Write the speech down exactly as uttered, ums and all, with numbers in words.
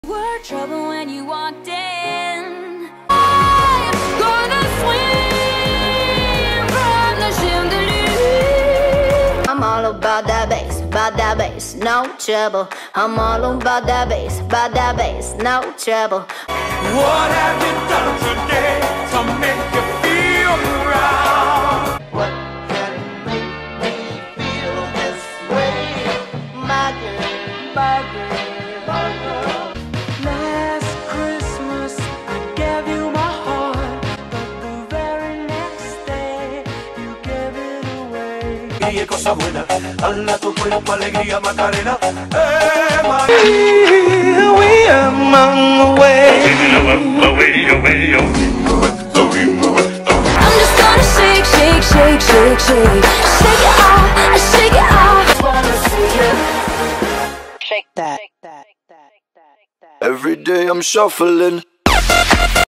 Were trouble when you walked in. I'm gonna swim from the chandelier. I'm all about that bass, about that bass, no trouble. I'm all about that bass, about that bass, no trouble. What have you done today to make you feel proud? What can make me feel this way? My girl, my girl, my girl. Last Christmas I gave you my heart, but the very next day you gave it away. Y cosa buena, hala tu cuerpo, alegría, Macarena. Eh, María, we are on the way. I'm just gonna shake, shake, shake, shake, shake. Shake it off, shake it off. Wanna see you Shake that. Every day I'm shuffling.